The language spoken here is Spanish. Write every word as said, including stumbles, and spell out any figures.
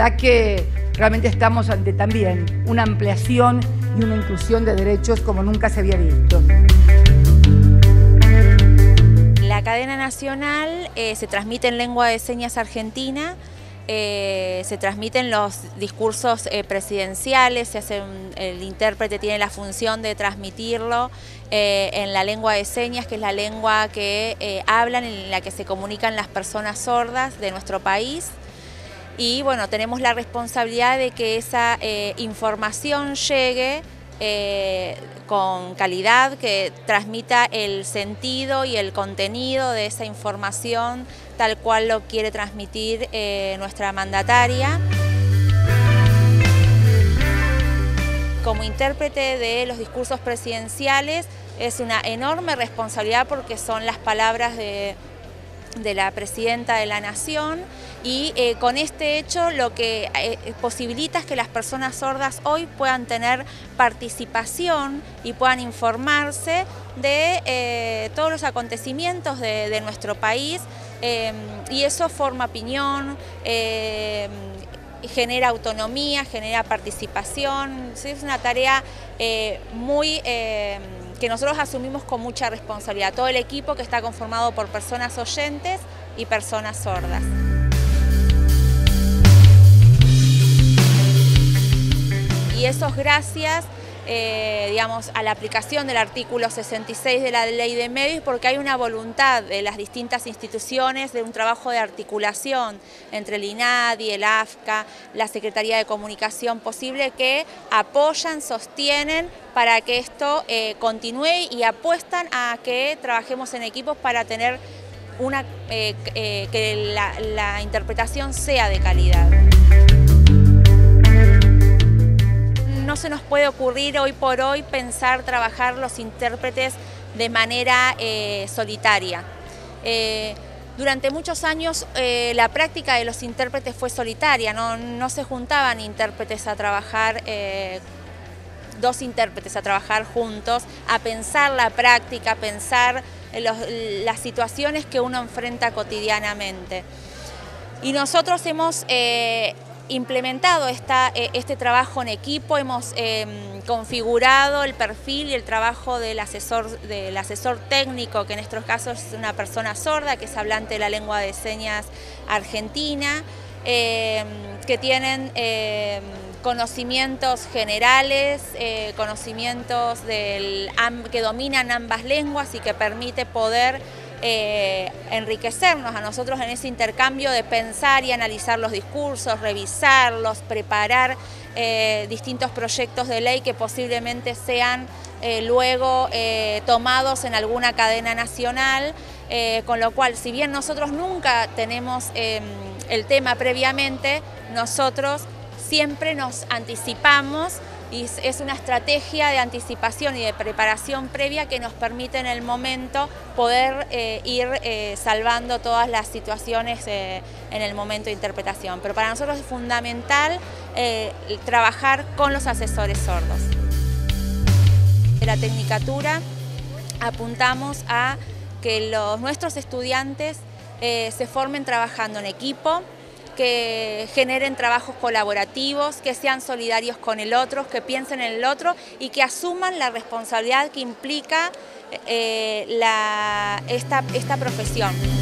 verdad que realmente estamos ante también una ampliación y una inclusión de derechos como nunca se había visto. La cadena nacional eh, se transmite en lengua de señas argentina, eh, se transmiten los discursos eh, presidenciales, se hace un, el intérprete tiene la función de transmitirlo eh, en la lengua de señas, que es la lengua que eh, hablan, en la que se comunican las personas sordas de nuestro país. Y bueno, tenemos la responsabilidad de que esa eh, información llegue eh, con calidad, que transmita el sentido y el contenido de esa información tal cual lo quiere transmitir eh, nuestra mandataria. Como intérprete de los discursos presidenciales es una enorme responsabilidad porque son las palabras de de la Presidenta de la Nación y eh, con este hecho lo que eh, posibilita es que las personas sordas hoy puedan tener participación y puedan informarse de eh, todos los acontecimientos de, de nuestro país eh, y eso forma opinión, eh, genera autonomía, genera participación. Es una tarea eh, muy... Eh, que nosotros asumimos con mucha responsabilidad, todo el equipo que está conformado por personas oyentes y personas sordas. Y eso es gracias eh, digamos, a la aplicación del artículo sesenta y seis de la Ley de Medios, porque hay una voluntad de las distintas instituciones de un trabajo de articulación entre el INADI, el AFCA, la Secretaría de Comunicación posible, que apoyan, sostienen para que esto eh, continúe y apuestan a que trabajemos en equipos para tener una, eh, eh, que la, la interpretación sea de calidad. No se nos puede ocurrir hoy por hoy pensar trabajar los intérpretes de manera eh, solitaria. Eh, durante muchos años eh, la práctica de los intérpretes fue solitaria, no, no se juntaban intérpretes a trabajar, eh, dos intérpretes a trabajar juntos, a pensar la práctica, a pensar los, las situaciones que uno enfrenta cotidianamente. Y nosotros hemos eh, implementado esta, este trabajo en equipo, hemos eh, configurado el perfil y el trabajo del asesor, del asesor técnico, que en estos casos es una persona sorda, que es hablante de la lengua de señas argentina, eh, que tienen eh, conocimientos generales, eh, conocimientos del, que dominan ambas lenguas y que permite poder Eh, enriquecernos a nosotros en ese intercambio de pensar y analizar los discursos, revisarlos, preparar eh, distintos proyectos de ley que posiblemente sean eh, luego eh, tomados en alguna cadena nacional, eh, con lo cual, si bien nosotros nunca tenemos eh, el tema previamente, nosotros siempre nos anticipamos y es una estrategia de anticipación y de preparación previa que nos permite en el momento poder eh, ir eh, salvando todas las situaciones eh, en el momento de interpretación. Pero para nosotros es fundamental eh, trabajar con los asesores sordos. De la Tecnicatura apuntamos a que los, nuestros estudiantes eh, se formen trabajando en equipo, que generen trabajos colaborativos, que sean solidarios con el otro, que piensen en el otro y que asuman la responsabilidad que implica eh, la, esta, esta profesión.